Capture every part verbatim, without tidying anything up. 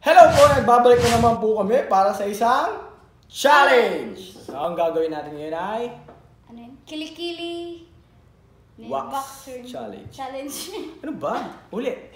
Hello po! Nagbabalik na naman po kami para sa isang challenge! So, ang gagawin natin ngayon ay ano yun? Kilikili wax boxer challenge. Challenge. Ano ba? Uli!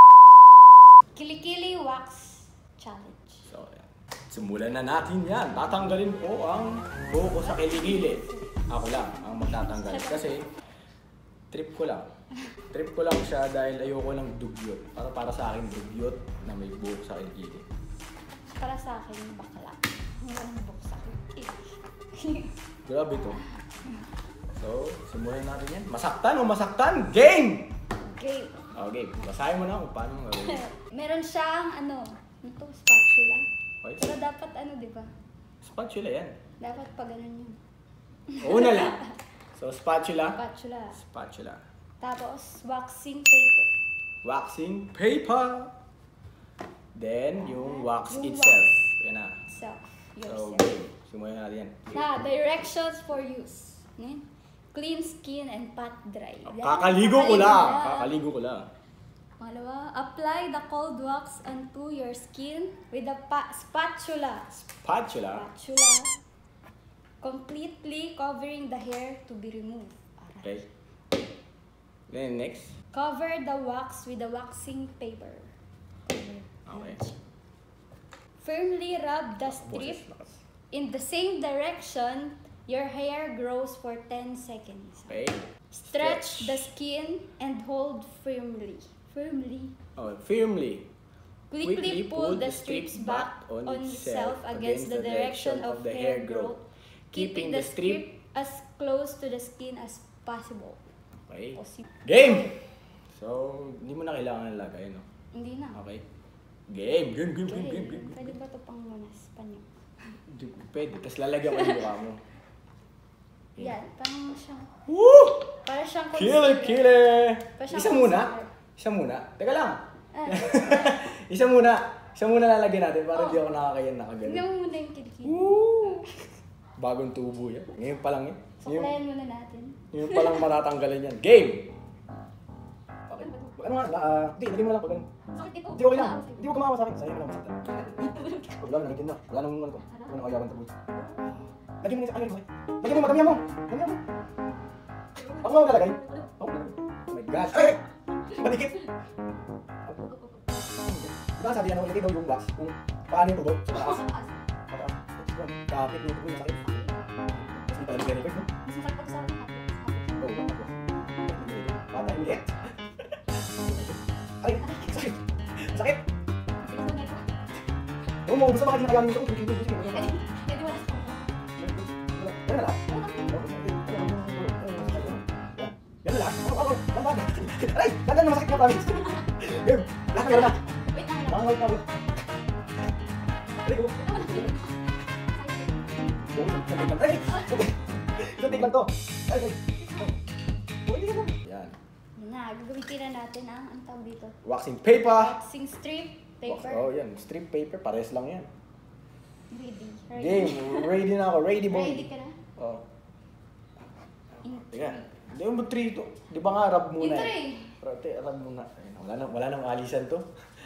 Kilikili wax challenge. So, yan. Simulan na natin yan. Tatanggalin po ang buhok ko sa kilikili. Ako lang ang magtatanggal kasi trip ko lang. Trip ko lang siya dahil ayoko ng dugyot. Para para sa akin dugyot na may buhok sa kilikili. Para sa akin, bakla. Walang buhok sa kilikili. Grabe to. So, simulan natin yan. Masaktan o masaktan? Game! Game. Okay, basahin mo na kung paano gagawin. Meron siyang ano, ano to, spatula. Okay. Pero dapat ano, di ba? Spatula yan. Dapat pa ganun yun. Una lang. So, spatula. Spatula. Spatula. Tapos, waxing paper. Waxing paper. Then, yung wax Yung itself. wax. Yan na. Self. So, Yourself. game. Simulan natin yan. Na, directions for use. Yan. Clean skin and pat dry. Yan. Kakaligo ko lang. na. Kakaligo ko lang. Pangalawa, apply the cold wax onto your skin with a pa spatula. Spatula. Spatula. Completely covering the hair to be removed. Okay. Then, next. Cover the wax with the waxing paper. Cover. Okay. Firmly rub the strip Boses, lakas. in the same direction your hair grows for ten seconds. Okay. Stretch the skin and hold firmly. Firmly. Oh, firmly. Quickly pull the strips back on itself against the direction of the hair growth, keeping the strip as close to the skin as possible. Okay. Possible. Game! So, hindi mo na kailangan lagay, no? Hindi na. Okay. Game! Game, game, game, Okay. game, game. Pwede ba ito pang munas? Panyo? Hindi pwede. Tapos lalagyan ko yung mukha mo. Yan. Parang siyang... Woo! Para siyang Killer, killer! Para siyang Isa muna. concealer. Isa muna. Teka lang. Ah. Isa muna. Isa muna lalagyan natin para Oh. hindi ako nakakayan nakaganon. Tignan mo muna yung kilikili. Woo! Bagong tubo yan. Ngayon pa lang yan. Ngayon, Suklayan muna natin. ngayon pa lang matatanggalan yan. Game! Okay. Ano nga? Ah, Hindi, lagyan mo lang pag ganun. Sakit ito. Hindi, okay lang. Hindi mo kumawa sa akin. Sa'yo mo lang masaktan. Wala na, nagiging na. Wala nang ano ko. Wala nang ayawan tabuti. Lagyan mo na sa kanya. Lagyan mo, madamihan mo. Madamihan mo. Ako nga lalagay. Ako lalagay. Oh my God. Ay! Malikit. Diba sabi yan, ilagay daw yung wax kung paano yung tubo sa mataas. Mataas. Kapit yung tubo yung sakit. Kasi hindi pala nilagay ni Kurt, no? Masakit pag sa akin. Oo, ako. Bata, ulit. Ay, sakit. Sakit. Oo, mo, gusto baka di nakayanin ito. Sige, sige, sige. Pwede wala sa ako. Yan na lang. Yan na lang. Ako, ako. Lambat. Aray, landan na masakit na promise. Game, lahat na na. Wait lang lang. Mga wait na wait. Aray, ko. Ay, isang take lang to. Ay, ay. Pwede ka lang. Yan. Yan na, gagamitin na natin ang ang tawag dito. Waxing paper. Waxing strip paper. Oh, yan. Strip paper. Pares lang yan. Ready. Ready. Game. Ready na ako. Ready, boy. Ready ka na? Oh. In- Teka. Hindi mo three to. Di ba nga rub muna In eh? three. Rub, te, rub muna. Ayun, wala nang, wala nang alisan to.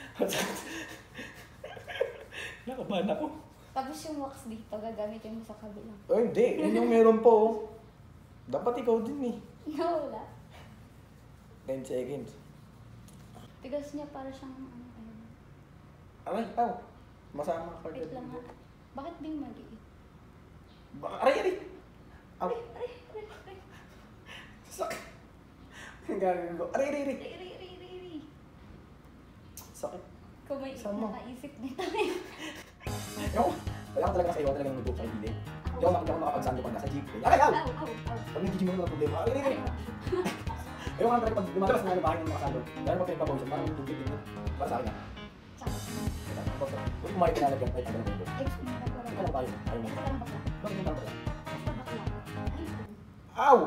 Nakabahan ako. Tapos yung wax dito, gagamitin mo sa kabilang. Oh, hindi. Yun yung meron po. Oh. Dapat ikaw din eh. No, wala. ten seconds. Tigas niya para siyang ano, ano. Aray, aw. Masama ka Wait lang ha. Bakit di maliit? Ba- Aray, aray. Aw. Aray, aray, aray, aray. Sakit. Ang gagawin ko. Aray, aray, aray. Aray, aray, aray, aray, aray. Sakit. Kung may Sama. nakaisip nito. Ewan ko. Wala ko talaga sa iyo. Wala talaga ng nag-book sa hindi. Hindi ako mak- hindi ako makapagsando pag nasa jeep. Aray, aw. Aw, aw, aw. Pag nag-gym mo naman ang problema. Aray, aray, aray. Ewan ko talaga pag lumalabas na ng bahay ng makasando. Dahil pag pinagpapawisan, parang dugit din. Para sa akin na. Huwag kumain na nalagyan. Ay, tagal na ito. Ay, bakla. Ikaw lang tayo. Ayaw mo. Basta lang bakla. Bakit yung bakla? Basta bakla. Ay, Aw!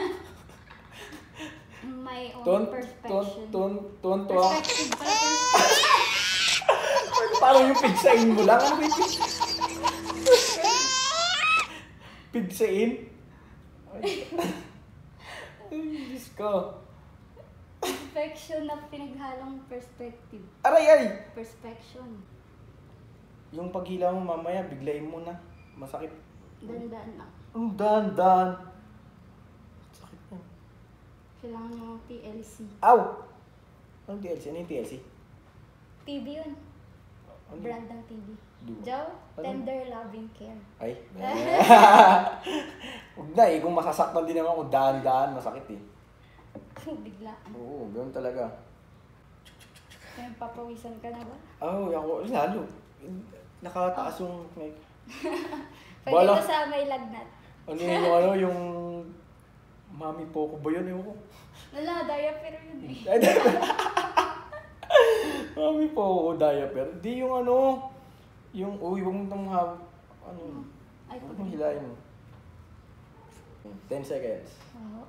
my own Ton, ton, perspection. ton, ton, to. Perspective pala. Perspective. Parang yung pigsain mo lang. Ano ba yung pig- pigsain? Ay, Diyos ko. Perspection na pinaghalong perspective. Aray, ay! Perspection. yung paghila mo mamaya, biglayin mo na. Masakit. Dandan lang. Ang dahan-dahan. Sakit na. Kailangan mo ng T L C. Ow! Anong T L C? Ano yung T L C? T V yun. Ano? Brand ng T V. Duo. Joe, Ano? Tender Loving Care. Ay. Huwag na eh. Kung masasaktan din naman kung dahan-dahan, masakit eh. Bigla. Oo, ganoon talaga. Kaya papawisan ka na ba? Oo, oh, ako, lalo. Nakataas yung mic. Pwede Bala. ito sa may lagnat. Ano yung ano, yung mami po ko ba yun? Ewan ko. Wala, diaper yun eh. Ay, mami po ko diaper. Di yung ano, yung, uy, huwag mo itong hawak. Ano, Ay, huwag mong hilahin mo. ten seconds. Oo.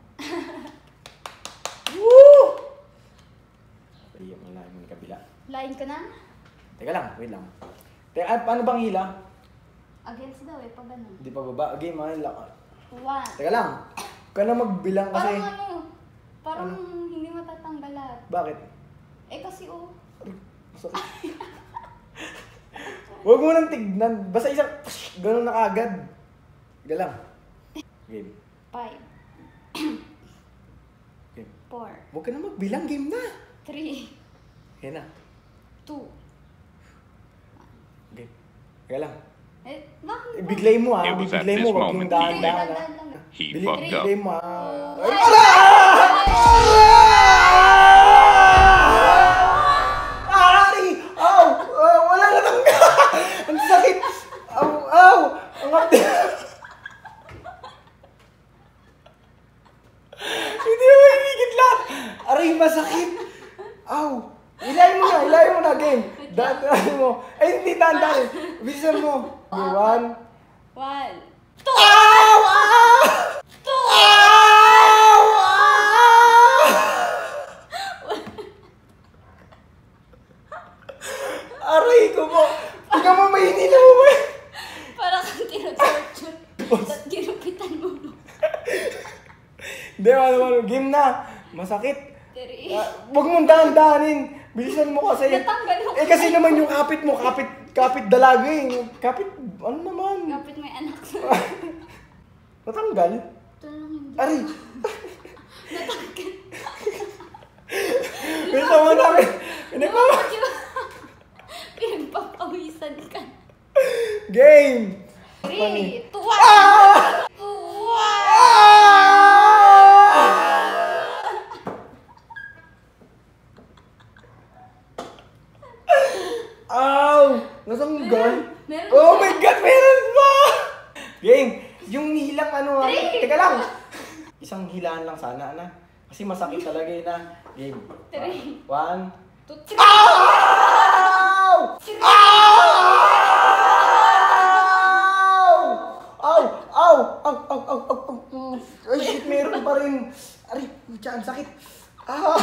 Woo! Pwede yung hilahin mo yung kabila. Lain ka na? Teka lang, wait lang. Teka, ah, paano bang hila? Against daw eh, pag ganun. Hindi pa baba. Game, ah, hila. One. Teka lang. Huwag ka na magbilang kasi. Parang ano, parang Ano? hindi matatanggal lahat. Bakit? Eh kasi oh, Sorry. Huwag mo nang tignan. Basta isang ganun na agad. Teka lang. Game. five, Game. four, Huwag ka na magbilang. Game na. three, Yan na. two. Game. Teka lang. Eh, bakit? Ibiglay mo ah. It was at Ibiglay this mo. Huwag yung moment dahan-dahan he ah. Dahan-dahan lang. He Bili- fucked up. Ibiglay mo ah. Ay! Ari! Aw! Ah, wala na lang. Ang sakit. Aw! Aw! Ang hapdi. Hindi mo inigit lahat. Aray, masakit. Aw! Ilayin mo na, ilayin mo na, game. Dahan mo. Ay, hindi dahan-dahan. Bilisan mo. Okay, one. One. Aw! Aw! Two! Aw! Aw! Aray ko po. Tingnan mo, may hinila mo ba? Para kang tinotorture. At ginupitan mo mo. Hindi, ano, ano, game na. Masakit. Three. Ah, Huwag mong dahan-dahanin. Bilisan mo kasi. Natanggal mo. Eh kasi naman yung kapit mo, kapit, kapit dalaga eh. Kapit, ano naman? Kapit may anak sa... Natanggal? Ito lang hindi. Ari! Natanggal. Bilisan mo namin. Pinagpa... Bakit yun? Pinagpapawisan ka. Game! Three, two, one. Ah! Two, one. Ow! Nasanggal? Meron Oh pa. my God! Meron pa! Game! Yung hilang ano ah. Three! Teka lang! Isang hilaan lang sana na. Kasi masakit talaga yun na. Game. Three. One. Two, three. Ow! Ow! Ow! Ow! Ow! Ow! Ow! Ow! Ow! Ay, shit, meron pa rin. Aray, tiyan, sakit. Ah!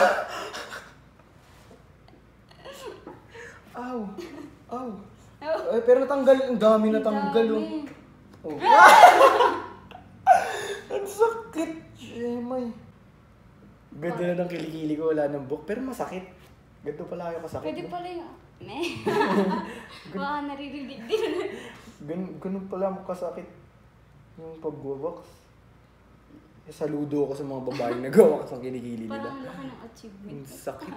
Ow! Ow! Oh. Ay, pero natanggal. Ang dami natanggal. Dami. Oh. Oh. Ang sakit. Shemay. Ganda na ng kilikili ko. Wala ng book. Pero masakit. Ganito pala kayo kasakit. Pwede no? pala yung... Meh. Baka naririnig din. Gan ganun pala kasakit yung pag-wax. Eh, saludo ako sa mga babaeng nag-wax ng kilikili nila. Parang laki ng achievement. Ang sakit.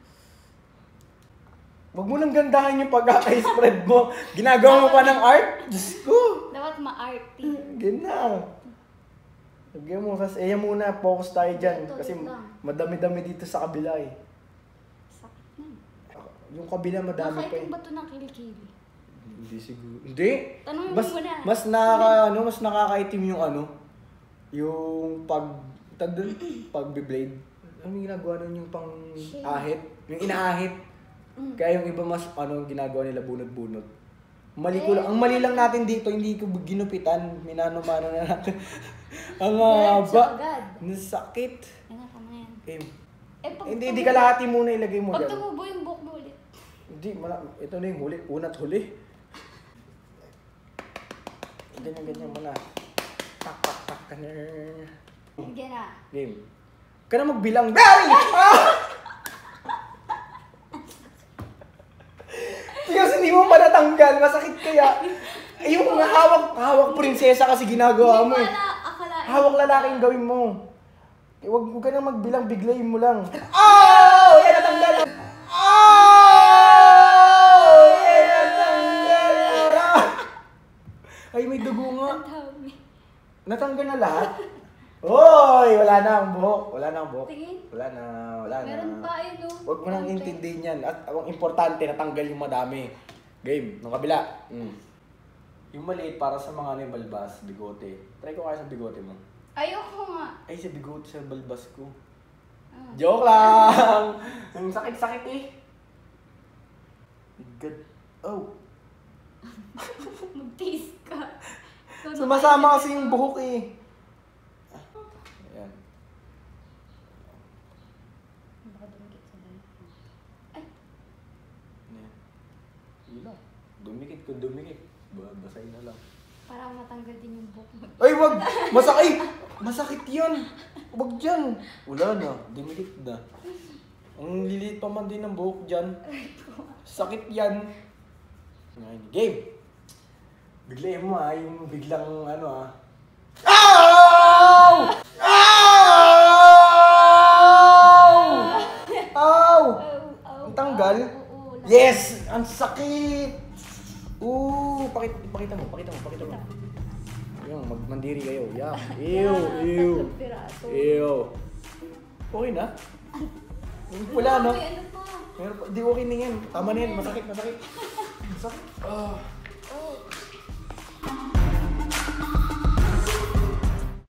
Wag mo lang gandahan yung pagkaka-spread mo. Ginagawa mo pa ng art? Diyos ko! Dapat ma-arty. Ganyan. Lagyan mo, kasi eh muna, focus tayo dyan. Ito, Kasi ito lang. madami-dami dito sa kabila eh. Sakit na. Yung kabila madami pa eh. Nakaitim ba ito ng kilikili? Hindi siguro. Hindi! Tanungin Mas, mo na. mas nakaka, ano, mas nakakaitim yung ano, yung pag, tag doon, pag-blade. Ano yung ginagawa nun yung pang Shade. ahit? Yung inaahit. Mm. Kaya yung iba mas, ano, ginagawa nila bunot-bunot. Mali ko Eh, lang. Ang mali lang natin dito, hindi ko ginupitan. Minano-mano na natin. Ang Diretso haba. agad. Nasakit. Yan na, tama yan. Eh, Eh, pag hindi, tumubo- hindi kalahati muna ilagay mo Pag dyan. tumubo yung buhok mo ulit. Hindi, mala, ito na yung huli. Una't huli. Ganyan-ganyan mo na. Tak, tak, tak, ka na. Sige na. Game. Ka na magbilang. Dari! Ah! Tingnan Tapos hindi mo pa natanggal, masakit kaya. Eh, yung nga hawak, hawak prinsesa kasi ginagawa mo eh. Hindi ko ala- akalain. Hawak lalaking gawin mo. Eh, wag, wag ka na magbilang, biglayin mo lang. Oh! Yan natanggal! Oh! Yan natanggal! Ay, may dugo nga. Ang dami. Natanggal na lahat? Hoy! Wala na ang buhok. Wala na ang buhok. Tingin. Wala na, wala na. Meron pa yun, no? Huwag mo nang intindihin yan. At ang importante, natanggal yung madami. Game, nung kabila. Mm. Yung maliit para sa mga ano yung balbas, bigote. Try ko kaya sa bigote mo. Ayoko nga. Ay, sa bigote, sa balbas ko. Ah. Joke lang! Ang sakit-sakit eh. God. Oh. Magtiis ka. Sumasama kasi yung buhok eh. Ayan. Baka dumikit sa dami. Ay! Ayan. Yun lang. Dumikit ko, dumikit. Ba- Basay na lang. Para matanggal din yung buhok mo. Ay, wag! Masakit! Masakit yun! Wag dyan! Wala na. Dumikit na. Ang liliit pa man din ng buhok dyan. Sakit yan. Ngayon, game! Biglayin mo ah, yung biglang ano ah. Ow! Ow! Ow! Ang tanggal? Oo, oo. Yes! Ang sakit! Ooh! Pakita, pakita mo, pakita mo, pakita mo. Yung, magmandiri kayo. Yeah. Ew! Ew! Tatlong piraso. Ew! Okay na? Wala no? May ano pa? Meron pa, di okay na yan. Tama na yan, masakit, masakit. Masakit. Ah.